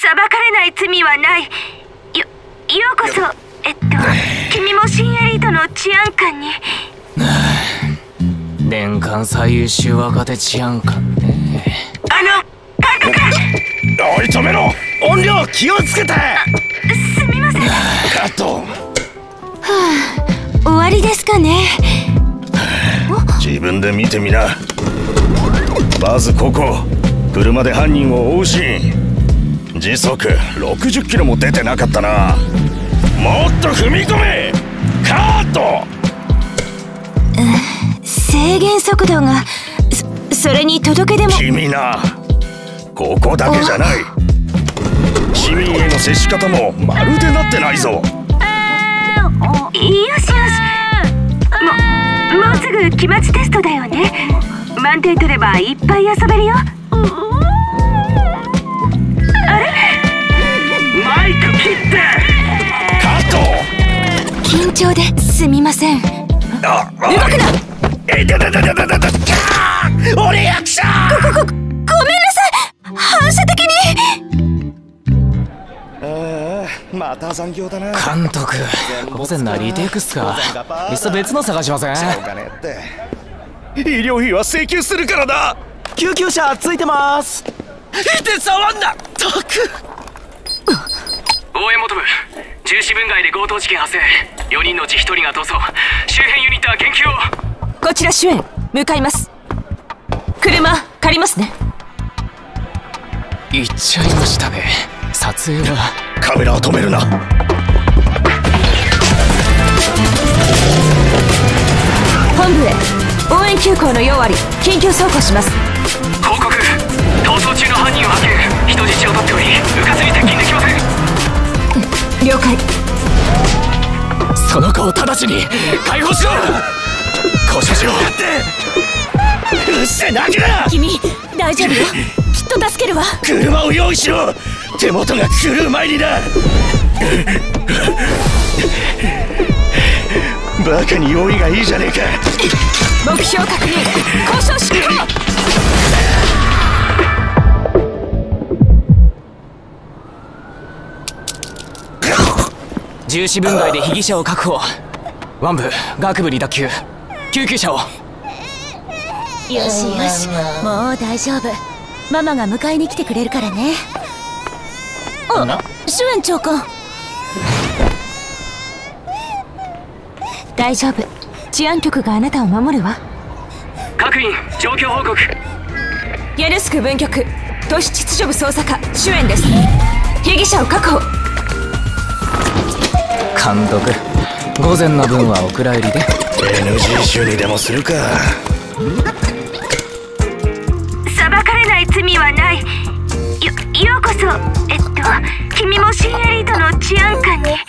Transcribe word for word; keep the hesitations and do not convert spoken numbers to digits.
裁かれない罪はない。よ、ようこそ。えっと君も新エリートの治安官に。 年間最優秀若手治安官ね。 あの監督、 おい止めろ。音量気をつけて。 すみません。 カット。 はあ、終わりですかね。 自分で見てみな。まずここ、車で犯人を追うシーン、時速ろくじゅっキロも出てなかったな。もっと踏み込め。カット。 制限速度が そ, それに届け出も。 君な、ここだけじゃない。市民への接し方もまるでなってないぞ。 よしよし、ももうすぐ期末テストだよね。満点取ればいっぱい遊べるよ。あれ、 マイク切って。カット。 緊張ですみません。 あ、 動くな。 えだだだだだだだ。俺役者。 ごごごごめんなさい。反射的に。 ああ、また残業だな。 監督、午前なリテイクっすか。いっそ別の探しません？ しょうがねえって。医療費は請求するからだ。 救急車ついてます。 いて触んな。たく。 応援求む。重視分街で強盗事件発生。よにんのうちひとりが逃走。周辺ユニットは研究を。 こちら主演向かいます。車借りますね。 行っちゃいましたね。撮影は。 カメラを止めるな。 本部へ応援急行の用あり。緊急走行します。 報告。逃走中の犯人を発見。人質を取っており迂闊に接近できません。 了解。 その子を直ちに解放しろ。交渉しろ。 うっせえ、投げな。 君大丈夫よ。きっと助けるわ。 車を用意しろ。手元が狂う前にな。バカに用意がいいじゃねえか。 目標確認。交渉執行。 重視分街で被疑者を確保。ワン部学部離脱級。救急車を。 よしよし、もう大丈夫。ママが迎えに来てくれるからね。あ、主演長官。大丈夫。治安局があなたを守るわ。 各員状況報告。 ヤルスク分局都市秩序部捜査課主演です。被疑者を確保。 監督、午前の分はお蔵入りで。 エヌジー 集にでもするか。 裁かれない罪はない。よ、ようこそ。えっと君も新エリートの治安官に。